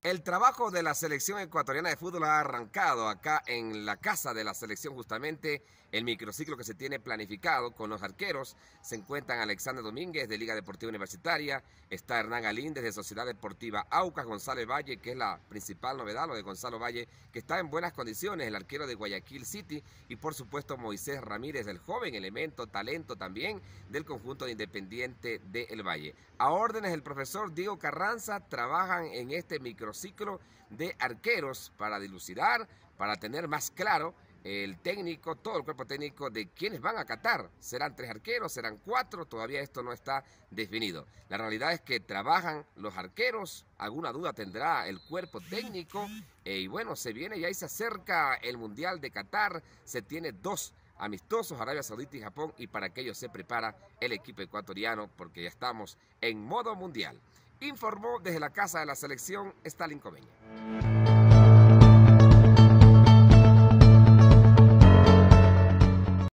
El trabajo de la selección ecuatoriana de fútbol ha arrancado acá en la casa de la selección, justamente el microciclo que se tiene planificado con los arqueros. Se encuentran Alexander Domínguez de Liga Deportiva Universitaria, está Hernán Galíndez de Sociedad Deportiva Aucas, Gonzalo Valle, que es la principal novedad, lo de Gonzalo Valle, que está en buenas condiciones, el arquero de Guayaquil City, y por supuesto Moisés Ramírez, el joven elemento, talento también del conjunto de Independiente de El Valle. A órdenes del profesor Diego Carranza trabajan en este microciclo de arqueros para dilucidar, para tener más claro el técnico, todo el cuerpo técnico de quienes van a Qatar. ¿Serán 3 arqueros? ¿Serán 4? Todavía esto no está definido. La realidad es que trabajan los arqueros, alguna duda tendrá el cuerpo técnico, y bueno, se viene y ahí se acerca el Mundial de Qatar, se tiene 2 amistosos, Arabia Saudita y Japón, y para aquello se prepara el equipo ecuatoriano porque ya estamos en modo mundial. Informó desde la casa de la selección Stalin Comeña.